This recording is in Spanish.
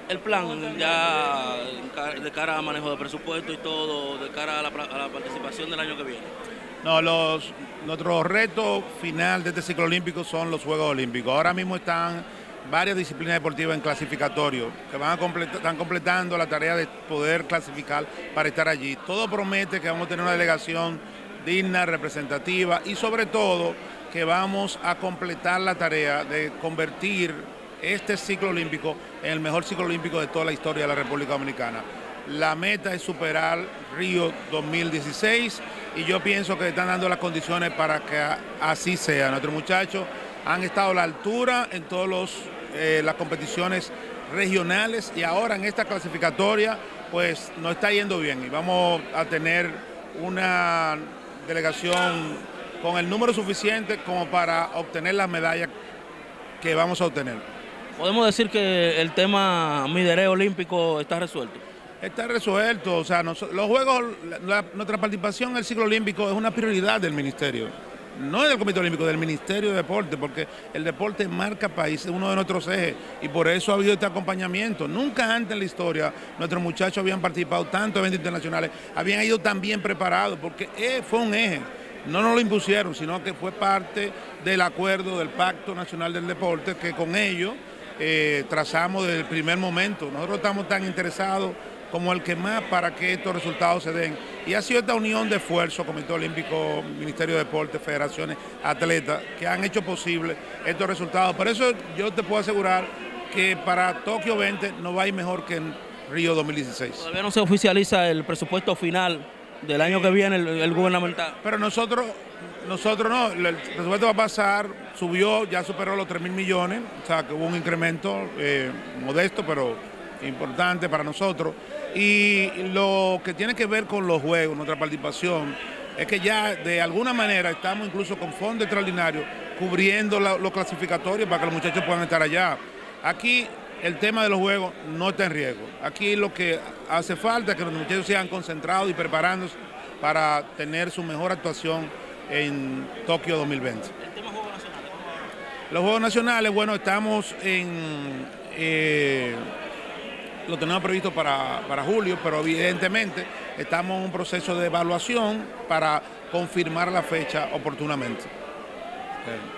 El plan ya de cara a manejo de presupuesto y todo, de cara a la participación del año que viene. No, nuestro reto final de este ciclo olímpico son los Juegos Olímpicos. Ahora mismo están varias disciplinas deportivas en clasificatorio, que están completando la tarea de poder clasificar para estar allí. Todo promete que vamos a tener una delegación digna, representativa y sobre todo que vamos a completar la tarea de convertir este ciclo olímpico en el mejor ciclo olímpico de toda la historia de la República Dominicana. La meta es superar Río 2016 y yo pienso que están dando las condiciones para que así sea. Nuestros muchachos han estado a la altura en todas las competiciones regionales y ahora en esta clasificatoria pues nos está yendo bien y vamos a tener una delegación con el número suficiente como para obtener las medallas que vamos a obtener. Podemos decir que el tema midereo olímpico está resuelto. Está resuelto, o sea, los Juegos, nuestra participación en el ciclo olímpico es una prioridad del Ministerio, no es del Comité Olímpico, del Ministerio de Deporte, porque el deporte marca país, es uno de nuestros ejes, y por eso ha habido este acompañamiento. Nunca antes en la historia nuestros muchachos habían participado tanto en eventos internacionales, habían ido tan bien preparados, porque fue un eje, no nos lo impusieron, sino que fue parte del acuerdo del Pacto Nacional del Deporte, que con ello trazamos desde el primer momento. Nosotros estamos tan interesados como el que más para que estos resultados se den. Y ha sido esta unión de esfuerzo, Comité Olímpico, Ministerio de Deportes, federaciones, atletas, que han hecho posible estos resultados. Por eso yo te puedo asegurar que para Tokio 20 no va a ir mejor que en Río 2016. Todavía no se oficializa el presupuesto final del año que viene, el gubernamental. Pero nosotros no, el presupuesto va a pasar, subió, ya superó los 3.000 millones, o sea que hubo un incremento modesto, pero importante para nosotros. Y lo que tiene que ver con los juegos, nuestra participación, es que ya de alguna manera estamos incluso con fondos extraordinarios cubriendo los clasificatorios para que los muchachos puedan estar allá. Aquí el tema de los juegos no está en riesgo. Aquí lo que hace falta es que los muchachos sean concentrados y preparándose para tener su mejor actuación en Tokio 2020. El tema Juegos Nacionales, ¿cómo va? Los Juegos Nacionales, bueno, estamos lo tenemos previsto para julio, pero evidentemente estamos en un proceso de evaluación para confirmar la fecha oportunamente.